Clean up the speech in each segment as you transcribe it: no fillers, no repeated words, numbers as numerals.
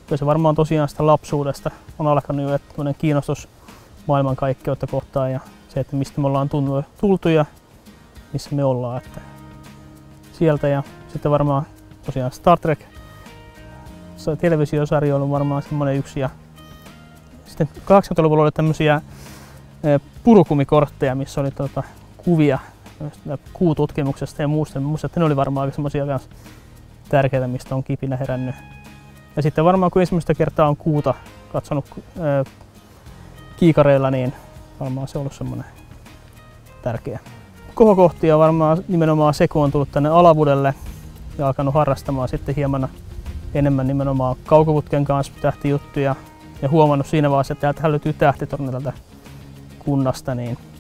kyllä se varmaan tosiaan sitä lapsuudesta on alkanut jo, että kiinnostus maailmankaikkeutta kohtaan ja se, että mistä me ollaan tultu ja missä me ollaan. Että sieltä ja sitten varmaan tosiaan Star Trek televisiosarja on varmaan semmoinen yksi. Ja sitten 80-luvulla oli tämmöisiä purukumikortteja, missä oli kuvia kuututkimuksesta ja muusta. Musta, että ne oli varmaan semmoisia tärkeitä, mistä on kipinä herännyt. Ja sitten varmaan kun ensimmäistä kertaa on kuuta katsonut kiikareilla, niin varmaan se on ollut semmoinen tärkeä. Kohokohtia varmaan nimenomaan se, kun on tullut tänne Alavudelle ja alkanut harrastamaan sitten hieman enemmän nimenomaan kaukoputken kanssa tähtijuttuja ja huomannut siinä vaiheessa, että täältä löytyy tähtitorni tältä kunnasta,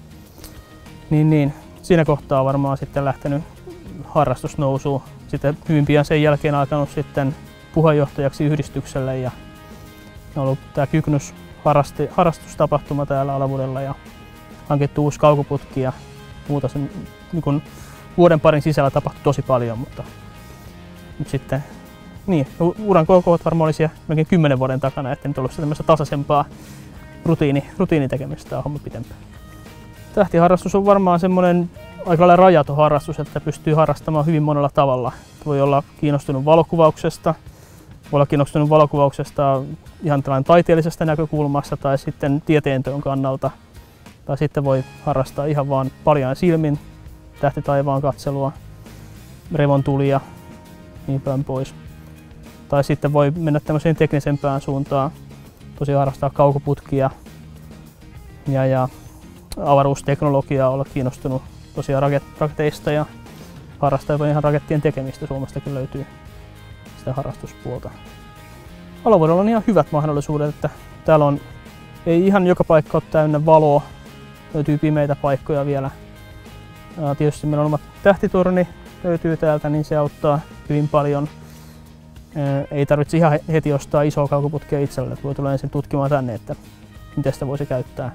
niin siinä kohtaa on varmaan sitten lähtenyt harrastus nousuun. Sitten hyvin pian sen jälkeen alkanut sitten puheenjohtajaksi yhdistykselle ja on ollut tämä Kyknys harrastustapahtuma täällä Alavudella ja hankittu uusi kaukoputki ja muuta. Sen, niin vuoden parin sisällä tapahtui tosi paljon, mutta sitten niin, uran kokoot varmaan olisi melkein 10 vuoden takana, että nyt on ollut tämmöistä tasaisempaa rutiinitekemistä tämä homma pitempään. Tähtiharrastus on varmaan semmoinen aika lailla rajaton harrastus, että pystyy harrastamaan hyvin monella tavalla. Voi olla kiinnostunut valokuvauksesta, voi olla kiinnostunut valokuvauksesta ihan tällainen taiteellisesta näkökulmasta tai sitten tieteenteon kannalta. Tai sitten voi harrastaa ihan vaan paljain silmin tähtitaivaan katselua, revontulia, niin päin pois. Tai sitten voi mennä tämmöiseen teknisempään suuntaan, tosiaan harrastaa kaukoputkia ja avaruusteknologiaa, olla kiinnostunut tosiaan raketeista ja harrastaa ihan rakettien tekemistä. Suomestakin löytyy sitä harrastuspuolta. Alavudella on ihan hyvät mahdollisuudet, että täällä on, ei ihan joka paikka ole täynnä valoa, löytyy pimeitä paikkoja vielä. Ja tietysti meillä on oma tähtitorni, löytyy täältä, niin se auttaa hyvin paljon. Ei tarvitse ihan heti ostaa isoa kaukoputkea itselle, voi tulla ensin tutkimaan tänne, että miten sitä voisi käyttää.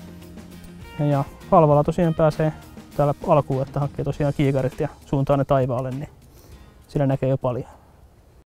Ja halvalla tosiaan pääsee täällä alkuun, että hankkii tosiaan kiikarit ja suuntaa ne taivaalle, niin sillä näkee jo paljon.